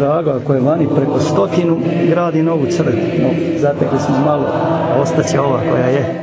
drago, ako je vani preko 100 gradi novu crkvu. No, zatekli smo malo, ostaće ova koja je.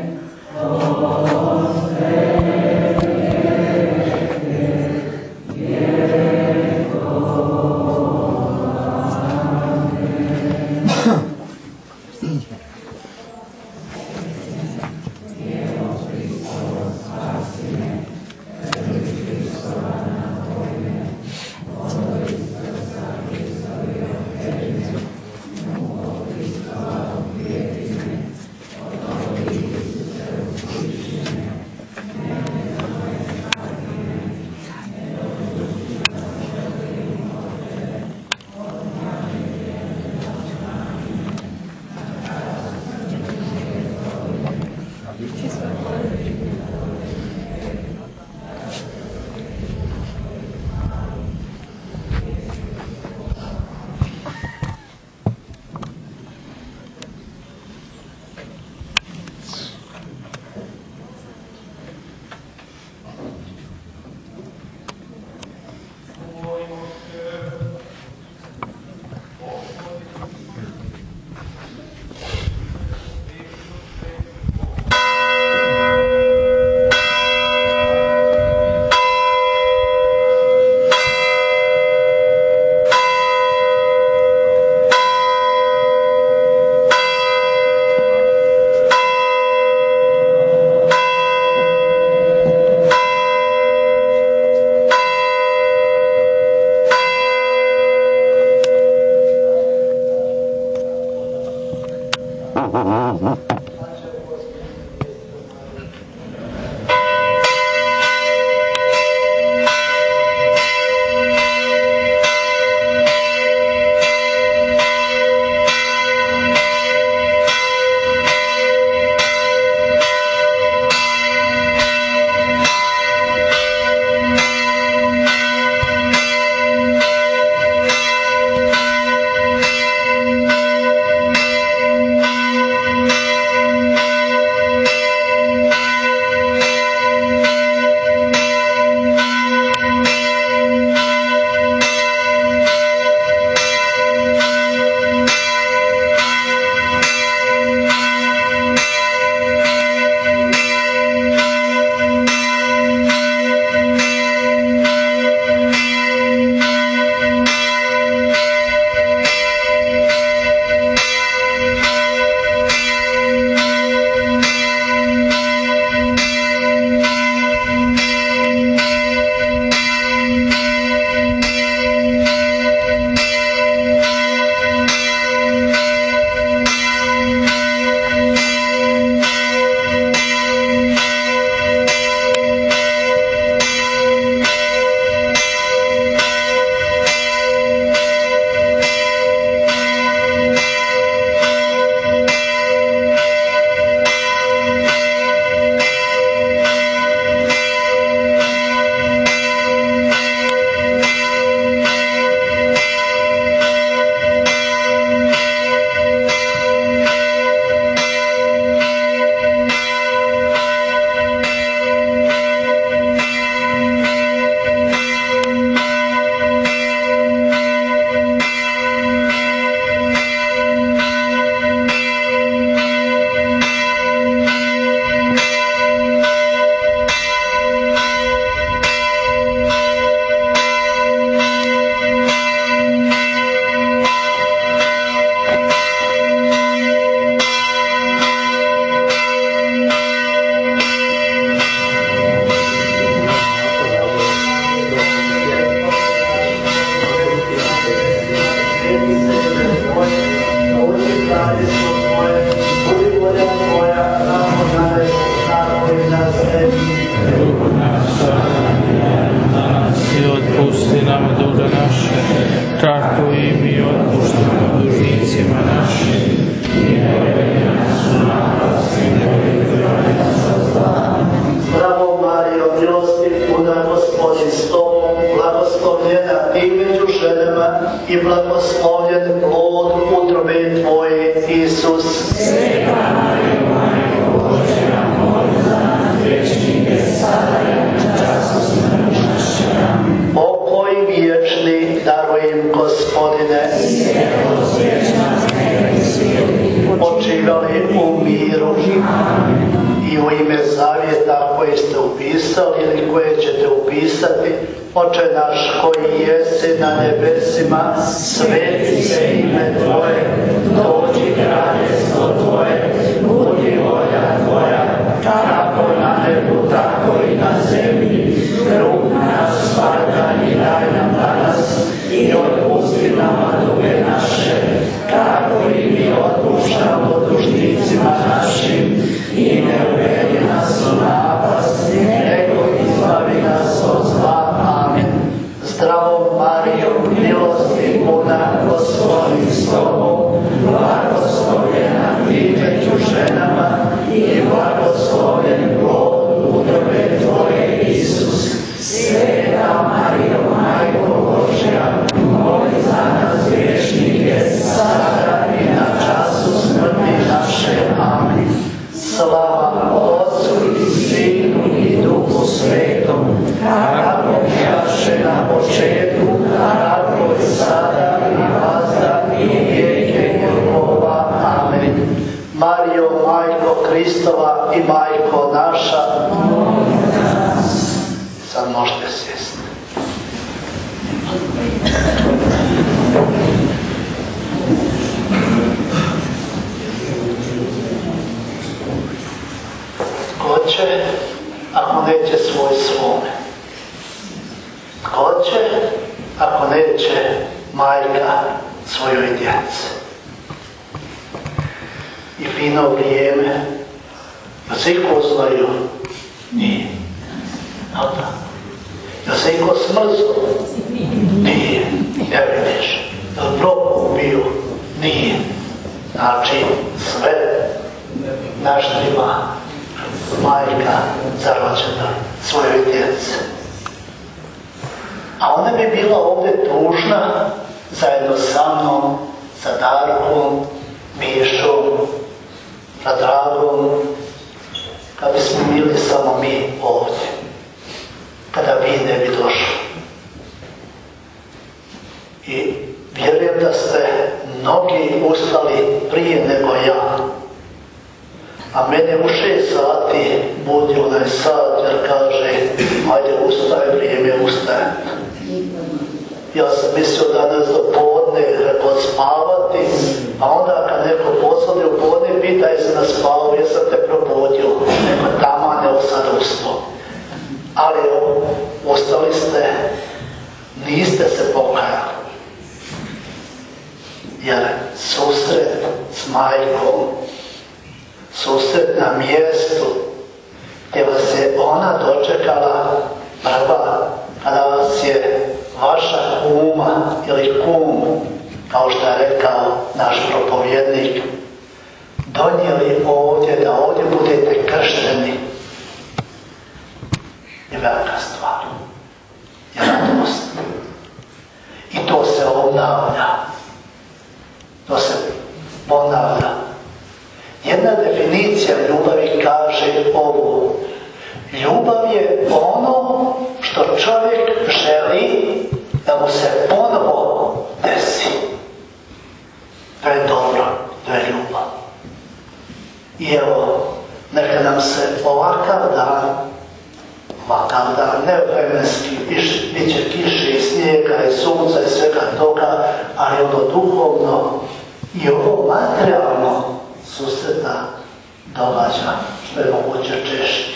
i blagoslovljen plod utrobe Tvoje, Isus. Sveta Marijo, Majko Božja, moli za nas grešnike, sada i na času smrti naše. Amen. Pokoj vječni darujem, Gospodine. počivali u miru i u ime zavjeta koje ste upisali ili koje ćete upisati. Oče naš koji jesi na nebesima, sveti se ime Tvoje, dođi kraljestvo Tvoje, budi volja Tvoja, kako na nebu, tako i na zemlji. Kruh naš svakdanji daj nam danas i otpusti nama duge naše, kako i mi otpuštamo dužnicima našim, i ne uvedi nas u napast, nego izbavi nas od zla. Amen. Zdravo Marijo, milosti puna, Gospodin s Tobom, blagoslovljena ti među ženama i blagoslovljen plod utrobe Tvoje, Isus. Sveta Marijo, Majko Božja, moli za nas griješnike, sada i na času smrti naše. Amen. Slava Otcu i Sinu i Duhu Svetom, kako bjaše na početku, tako i sada i vazda i vijeke vjekova. Amen. Marijo, Majko Kristova i Majko naša, sad možete sjesti. Tko će, ako neće svoj svome? Tko će, ako neće majka svojoj djeci? I fino vrijeme, da se iko znaju, nije. Da se iko smrzo, nije. Ne vidiš, da propubio, nije. Znači, sve naštima majka zarođena svojoj djeci. A ona bi bila ovdje tužna zajedno sa mnom, sa Darkom, Mišom, sa Dragom, kad bismo bili samo mi ovdje, kada vi ne bi došli. I vjerujem da ste mnogi ustali prije nego ja. A mene u 6 sati budi onaj sat jer kaže, ajde ustaj, vrijeme ustaje. Ja sam mislio danas do podne spavati, a onda kad neko posadi u podne, pitaj se na spavu, jesam te probudio, neko tamo ne sad ustao. Ali ostali ste, niste se pokajali. Jer susret s majkom, susret na mjestu gdje vas je ona dočekala prva, kada vas je vaša kuma ili kum, kao što je rekao naš propovjednik, donijeli ovdje, da ovdje budete kršteni, je velika stvar, je radost. I to se obnavlja. To se ponavlja. Jedna definicija ljubavi kaže ovo. Ljubav je ono što čovjek želi da mu se ponovo desi. To je dobro, to je ljubav. I evo, neka nam se ovakav dan, ne vremenski, bit će kiše i snijega i sunca i svega toga, ali ono duhovno i ovo materijalno susreta događa što je moguće češće.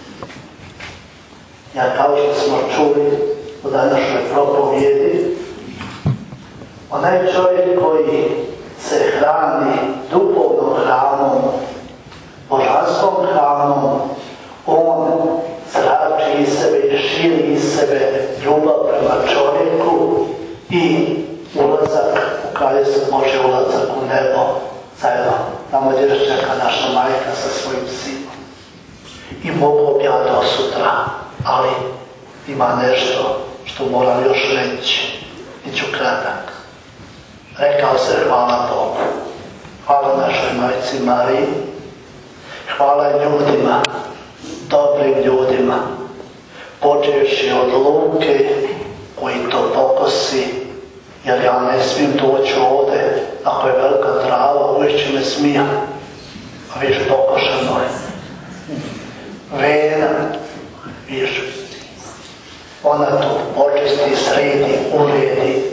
Ja kao što smo čuli u današnjoj propovjedi, onaj čovjek koji se hrani duhovnom hranom, božanskom hranom, on zrači iz sebe i širi iz sebe ljubav prema čovjeku i ulazak u kraljestvo Božje, ulazak u nebo, zajedno tamo gdje čeka naša majka sa svojim sinom. I mogu bi ja do sutra, ali ima nešto što moram još reći. Biću kratak. Rekao se hvala Bogu. Hvala našoj majci Mariji. Hvala ljudima, dobrim ljudima, počevši od Luke koji to pokosi jer ja ne smijem doći ovdje, ako je velika trava, uvijek me smija. A viš pokošeno je. Vena, viš, ona tu očisti, sredi, uredi.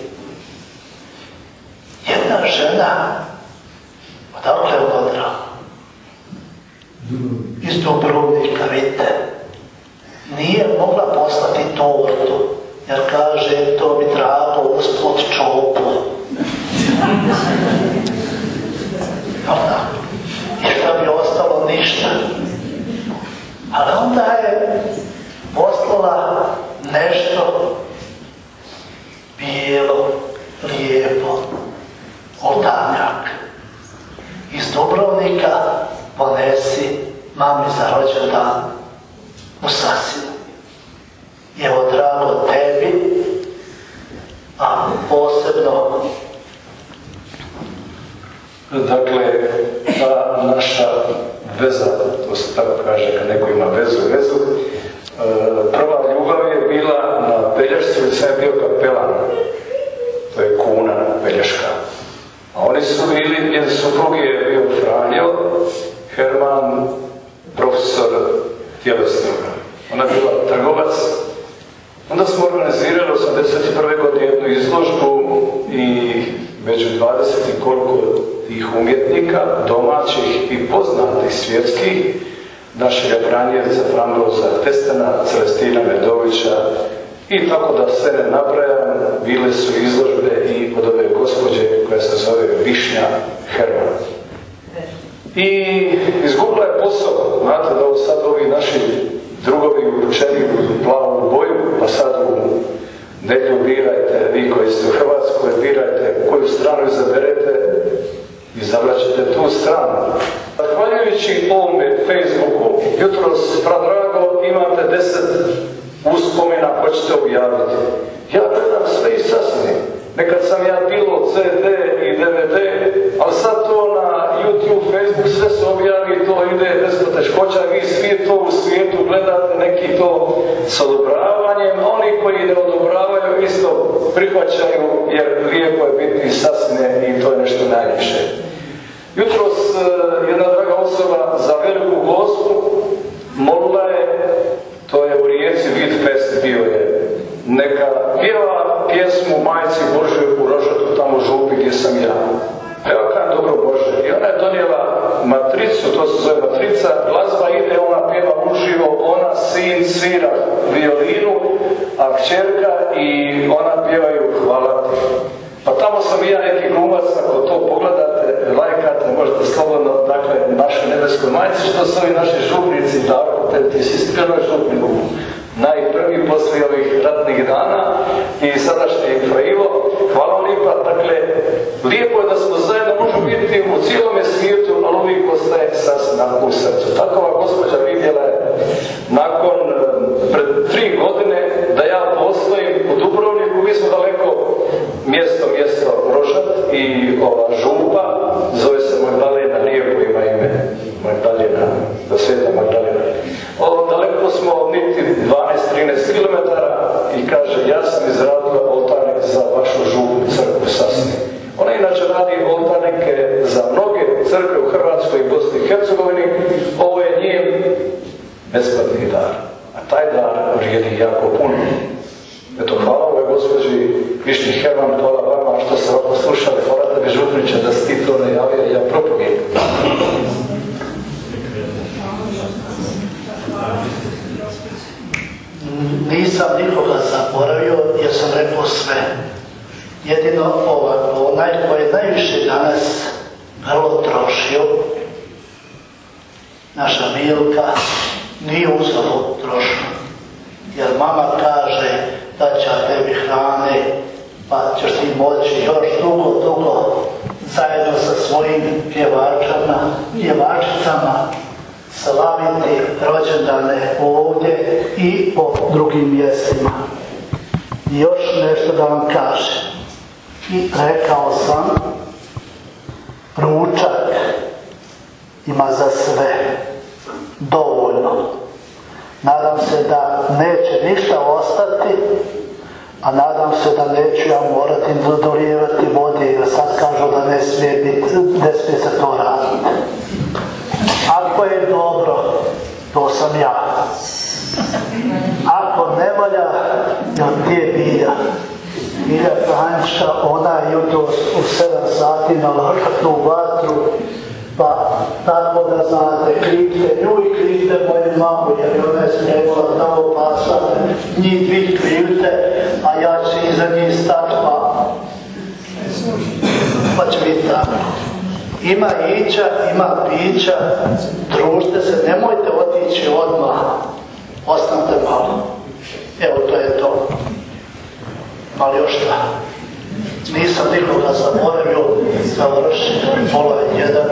Jedna žena, odakle je odra? Iz Dubrovnika, vidite, nije mogla poslati tortu, jer kaže, to bi trebalo uspod čopu. I što bi ostalo ništa. Ali onda je poslala nešto bijelo, lijepo, oltarnjak. Iz Dubrovnika ponesi mami za rođendan u Sasinu. Evo, drago tebi, a posebno... Dakle, ta naša veza, to se tako kaže kad neko ima vezu, prva ljubav je bila na Pelješcu i sam je bio kapelan. To je kuna Pelješka. A oni su bili, njen suprug je bio Franjo, Herman, profesor tjelesnika. Ona je bila trgovac. Onda smo organizirali 1981. godine jednu izložbu i među 20 i koliko tih umjetnika, domaćih i poznatih svjetskih, našega Franjevca, Frambroza Testena, Celestina Medovića i tako da sve ne nabrajam, bile su izložbe i od ove gospođe koja se zove Višnja Herman. I izgubila je posao. Znate da ovo sad ovi naši drugovi uručeni u plavu boju, pa sad u nedjelju birajte, vi koji ste u Hrvatskoj, birajte koju stranu izaberete, izabrat tu stranu. Zahvaljujući ovome Facebooku, jutros, pradrago, imate 10 uspomena koje ćete objaviti. Ja gledam sve i sasvim. Nekad sam ja bilo CD i DVD, ali sad to na YouTube, Facebook sve se objavi, to ide bez poteškoća, vi svi to u svijetu gledate, neki to s odobravanjem, oni koji ne odobravaju isto prihvaćaju, jer lijepo je biti sasne i to je nešto najljepše. Jutros jedna draga osoba za Veliku Gospu molila je, to je u Rijeci Vidfest bio je, neka pjeva pjesmu Majci Božoj u Rožatu, tamo u Župi gdje sam ja. Evo kaj dobro Bože. I ona je donijela matricu, to se zove matrica, glazba ide, ona pjeva uživo, ona sin svira violinu, a kćerka i ona pjevaju Hvala ti. Pa tamo sam i ja neki glumac, ako to pogledate, lajkate, možete slobodno, dakle, našoj nebeskoj majci, što su ovi naši župnici, Darko, ti si iskreno župnik, najprvi poslije ovih ratnih dana i sadašnji Ivo. Hvala vam lijepa, dakle, lijepo je da smo zajedno možemo biti u cijelome svijetu, ali uvijek ostaje sasvim u srcu. Tako ova gospođa vidjela je nakon pred 3 godine da ja postojim u Dubrovniku, mi smo daleko mjesto Rožat i ova Župa, zove se Magdalena, lijepo ima ime Magdalena, da Sveta Magdalena. Daleko smo niti 12-13 km i kaže, ja sam izradila oltarnik za vašu Župnu crkvu Sasni. Ona inače radi oltarnike za mnoge crkve u Hrvatskoj i Bosni i Hercegovini. Ovo je njen besplatni dar, a taj dar vrijedi jako puno. Eto, hvala ovoj gospođi Višnji Herman, hvala vama što ste ovako slušali, hvala tebi Župniče da si ti to najavio i ja propovijem. Nisam nikoga zaboravio jer sam rekao sve. Jedino onaj koji je najviše danas vrlo trošio, naša Milka, nije uzelo trošno. Jer mama kaže da će tebi hrane, pa ćeš ti moći još dugo zajedno sa svojim pjevačicama slaviti rođendane ovdje i po drugim mjestima. I još nešto da vam kažem. I rekao sam, ručak ima za sve dovoljno. Nadam se da neće ništa ostati A nadam se da neću ja morati dolijevati vode, jer sad kažu da ne smije se to raditi. Ako je dobro, to sam ja. Ako ne valja, gdje je Bilja? Bilja Franjška, ona je jutro u 7 sati naložila tu vatru, pa tako da znate, krivite nju i krivite moju mamu, jer ona je smjela tamo pasa, njih dvi krivite, a ja ću iza njih stati, pa će biti tako. Ima ića, ima pića, družite se, nemojte otići odmah, ostanite malo. Evo, to je to. Ali još šta? Nisam nikoga zaboravio, završiti, pola je 1.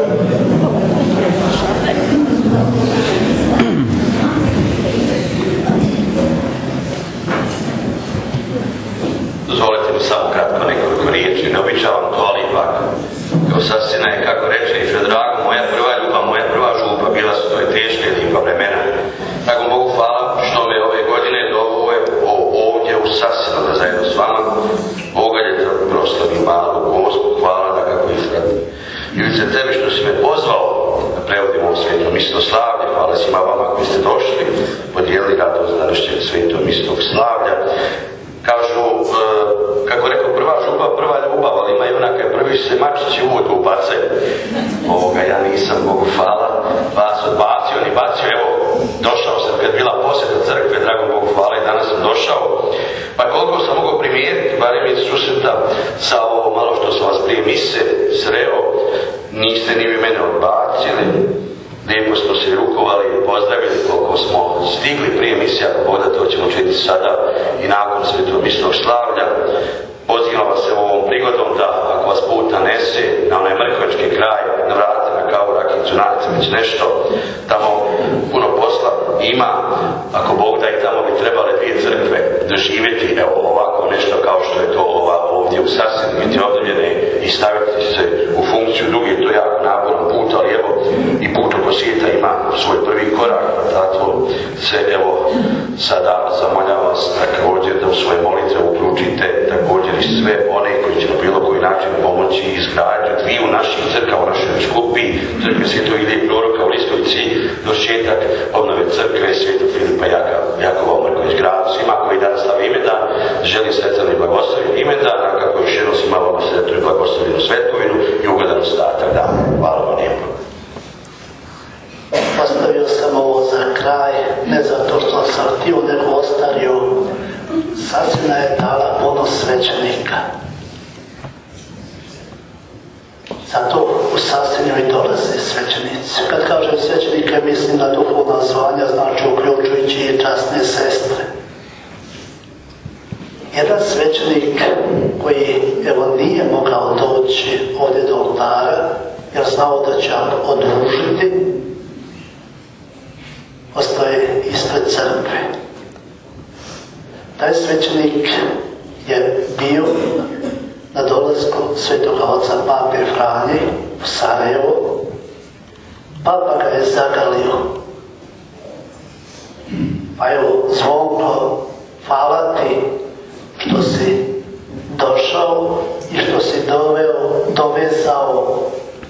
Dozvolite mi samo kratko nekoliko riječi, ne običavam to, ali ipak. Kao sasvina je, kako reče i Predrago, moja prva ljubav, moja prva župa, bila su to i teške i lijepa vremena. Tako Bogu hvala što me ove godine dovoje ovdje u Sasinu, da zajedno s vama ogaljete prostorni malu Gospu, hvala da kako izgled. Ivice, tebi što si me pozvao da prevodim ovo sveto misto slavlje, hvala svima vama koji ste došli, podijelili radost današnjeg sveto mistog slavlja. Kažu, kako rekao, prva župa, prva ljubav, ali ima i onaka prvi se mačići uvod ubacaju. Ja nisam, Bogu hvala, vas odbacio, ni bacio, evo, došao sam kad bila posjeta crkve, drago Bogu hvala, i danas sam došao. Pa koliko sam mogao primijetiti, barem iz susreta sa ovo malo što sam vas prije mise sreo, niste ni vi mene odbacili, lijepo smo se rukovali i pozdravili koliko smo stigli prije misija, ako Bog da to ćemo činiti sada i nakon svetog misnog slavlja. Pozivam vas ovom prigodom da, ako vas put nanese na onaj Mrkovački kraj, navratite na kavu, rakicu, nađete već nešto, tamo puno posla ima, ako Bog da i tamo bi trebale 2 crkve doživjeti, evo ovako nešto kao što je to ovdje u Sasinu, biti obnovljene i staviti se u funkciju. Drugi je to jako naporan put, ali evo i put oko svijeta ima svoj prvi korak, pa tako se evo sada zamoljavam vas također da u svoje molitve uključite također i sve one koji će na bilo koji način pomoći izgradnju 2 naših crkava u našoj biskupiji, crkve Svetog Ilije Proroka u Liskovci, došćetak obnove crkve Svetog Filipa Jakova u Mrković gradu. Svima koji danas slave imendan, želim sretan i blagoslovljen imendan, a kako još jednom svima vama sretnu i blagoslovljenu svetkovinu i ugodan ostatak dana. Hvala vam lijepo. Ostavio sam ovo za kraj, ne zato što sam htio, nego ostario. Sasvina je dala ponos svećenika. Zato u Sasinu i dolaze svećenici. Kad kažem svećenike, mislim na duhovna zvanja, znači uključujući i časne sestre. Jedan svećenik koji evo nije mogao doći ovdje do oltara, jer znao da će odužiti, ostaje ispred crkve. Taj svećenik je bio na dolasku svetoga oca Pape Franje u Sarajevo. Papa ga je zagalio. Pa evo, Zvonko, hvala ti što si došao i što si dovezao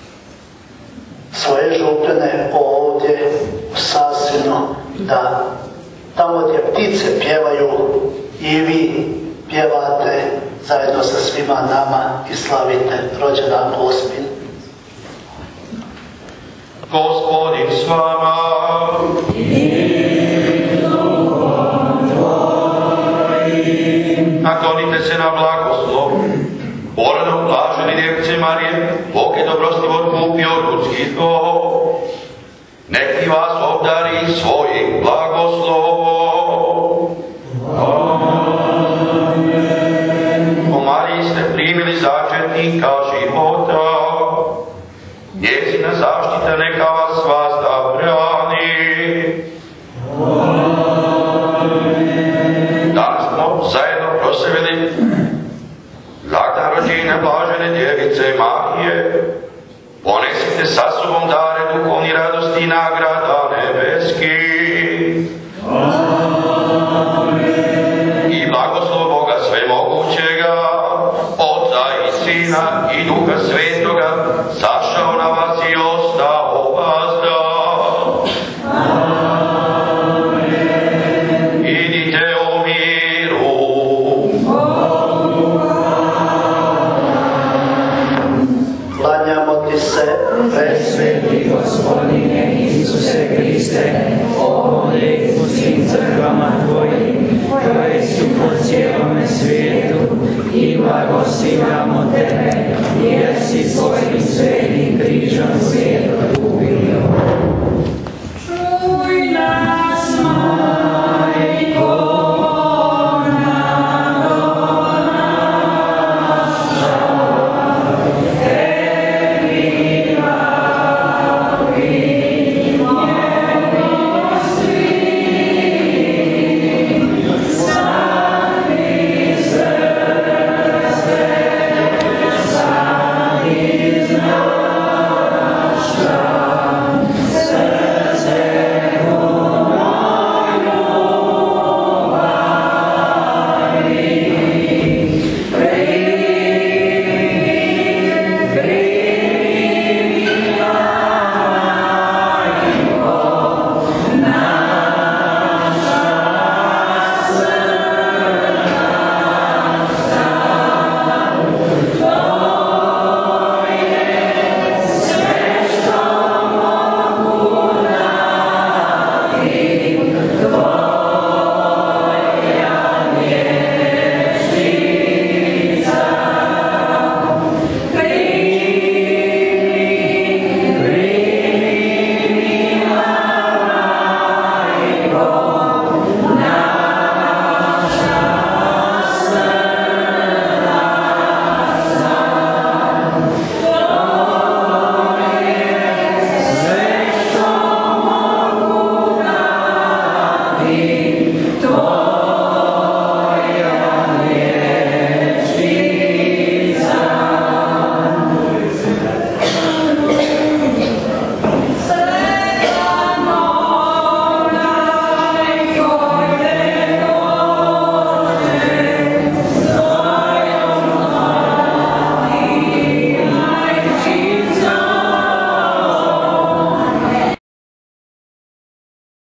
svoje župene ovdje u Sasinu, da tamo gdje ptice pjevaju i vi pjevate zajedno sa svima nama i slavite rođendan Gospin. Gospodin s vama. Naklonite se na blagoslov. Porodom blaženi djevce Marije, Bog je dobrostivo otkupio ljudski duh. Neki vas obdari svojim blagoslovom. Amen. O Mariji ste primili začetnika života. Njezina zaštita neka vas vazda brani. Amen. Danas smo zajedno proslavili blagdan rođenja blažene djevice Marije. Ponesite sa sobom dare duhovni radosti i nagrada nebeski. Amen. I blagoslov Boga svemoćnog, ti se, Presveti Gospodine Isuse Hriste, ovdje u svim crkvama Tvojim, koje su po cijelome svijetu, i blagoslivljamo Tebe, jer si svojim